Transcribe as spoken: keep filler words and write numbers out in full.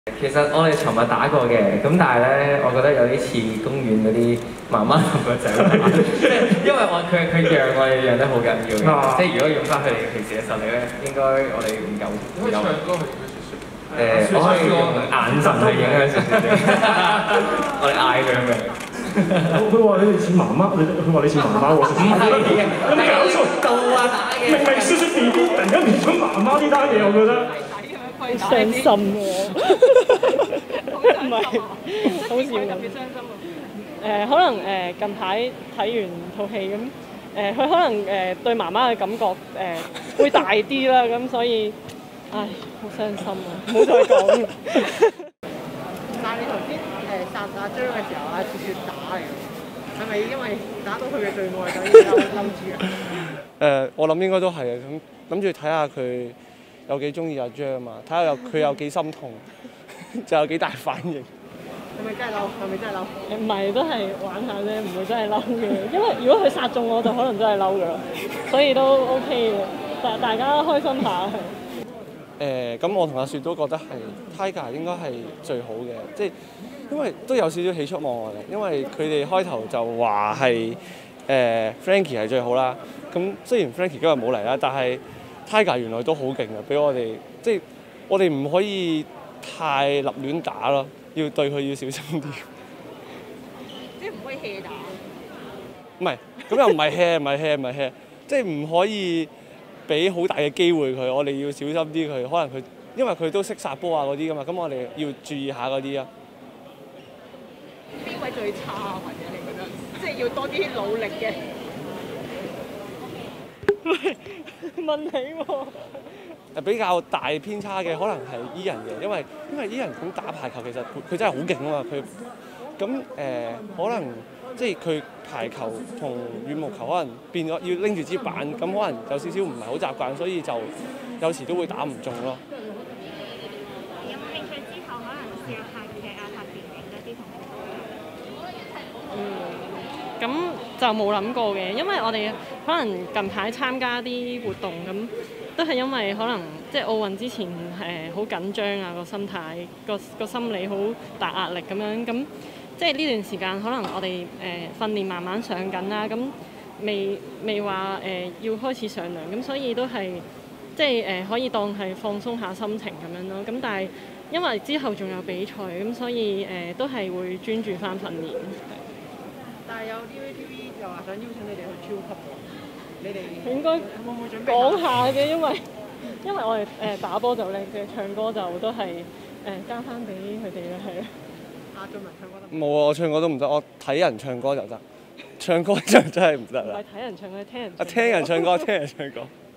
其實我哋尋日打過嘅，咁但係咧，我覺得有啲似公園嗰啲媽媽同個仔打，即係因為我佢佢讓我哋讓得好緊要嘅，啊、即係如果用翻佢哋平時嘅實力咧，應該我哋唔夠。可以唱歌去誒，我可以用眼神去影響少少，我哋嗌佢咁樣。 佢話你哋似媽媽，你佢話你似媽媽喎，唔係嘅，有冇搞錯？ 到啊打嘅， 明明説説 B B，突然間變咗媽媽呢單嘢，我覺得。 傷心喎，唔係好笑咁。誒可能誒近排睇完套戲咁，誒佢可能誒對媽媽嘅感覺誒會大啲啦，咁所以唉好傷心啊！唔好再講。 但係你頭先誒殺阿張嘅時候，阿雪雪打嚟嘅，係咪因為打到佢嘅最愛所以嬲住啊？ 誒，我諗應該都係嘅，咁諗住睇下佢有幾中意阿張啊嘛，睇下有佢有幾心痛，就有幾大反應。 係咪真係嬲？係咪真係嬲？ 唔係，都係玩下啫，唔會真係嬲嘅。因為如果佢殺中我，就可能真係嬲㗎啦。所以都 OK 嘅，大大家開心下。 誒，咁我同阿雪都覺得係 Tiger 應該係最好嘅，即係因為都有少少喜出望外嘅，因為佢哋開頭就話係誒 Frankie 係最好啦。咁雖然 Frankie 今日冇嚟啦，但係Tiger 原來都好勁嘅，俾我哋即係我哋唔可以太立亂打咯，要對佢要小心啲。 即係唔可以 hea 打。 唔係，咁又唔係 hea， 唔係 hea， 唔係 hea， 即係唔可以俾好大嘅機會佢，我哋要小心啲佢。可能佢因為佢都識殺波啊嗰啲噶嘛，咁我哋要注意下嗰啲啊。 邊位最差啊？或者你覺得即係要多啲努力嘅？ 問你喎， 誒比較大偏差嘅可能係伊人嘅，因為因為伊人咁打排球其實佢真係好勁啊嘛，佢咁誒可能即係佢排球同羽毛球可能變咗要拎住支板，咁可能有少少唔係好習慣，所以就有時都會打唔中咯。 有冇興趣之後可能試下拍劇啊、拍電影嗰啲同佢？ 嗯，咁就冇諗過嘅，因為我哋可能近排參加啲活動咁，都係因為可能即係奧運之前誒好緊張啊個心態，個個心理好大壓力咁樣，咁即係呢段時間可能我哋誒、呃、訓練慢慢上緊啦，咁未未話誒、呃、要開始上梁，咁所以都係即係誒、呃、可以當係放鬆下心情咁樣咯，咁但係因為之後仲有比賽，咁所以誒、呃、都係會專注翻訓練。 但係有 D V T V 又話想邀請你哋去超級喎，你哋應該會唔會準備講下嘅？因為因為我哋誒、呃、打波就叻嘅，唱歌就都係誒、呃、交翻俾佢哋啦，係。 阿俊文唱歌得？ 冇啊，我唱歌都唔得，我睇人唱歌就得，唱歌就真係唔得啦。 唔係睇人唱歌，聽人唱歌。 啊，聽人唱歌，聽人唱歌。